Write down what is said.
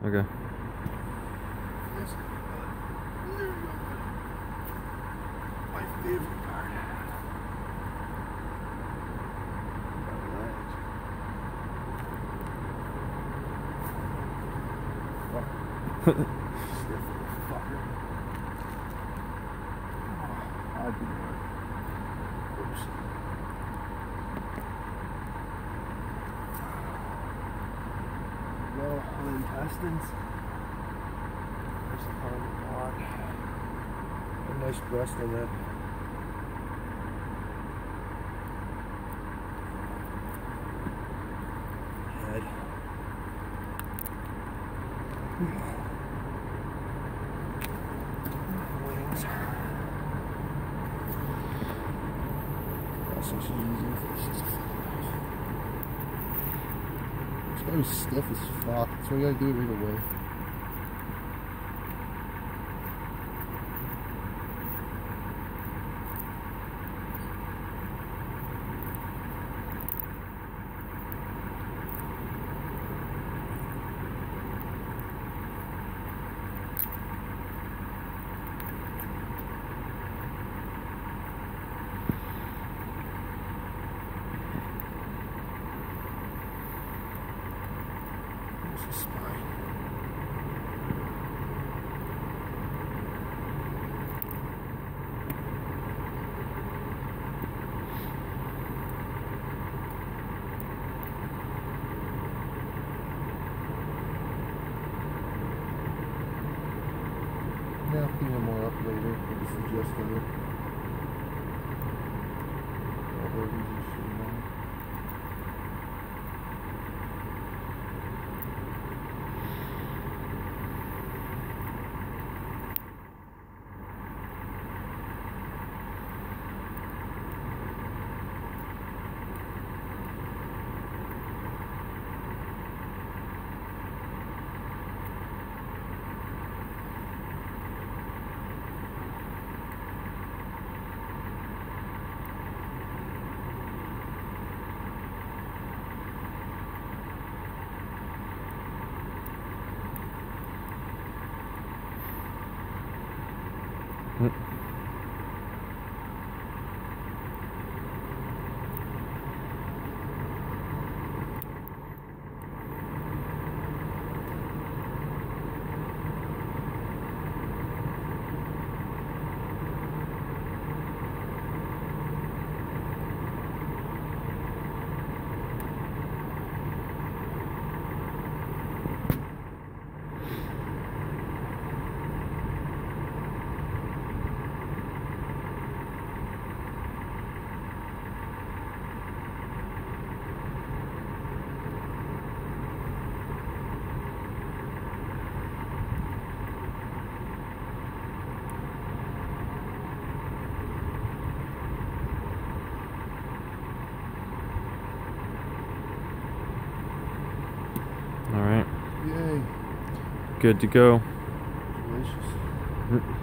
Okay. This my favorite part. Stiff little fucker. Oh, I'd be there. Oops. Well, intestines. There's the part of the block. A nice breast on that. Head. Wings. Also, she's easy for this. This guy was stiff as fuck, so we gotta do it right away. There's the spine. Yeah, I'll clean them more up later. Maybe suggest later. All right. Yay. Good to go. Delicious.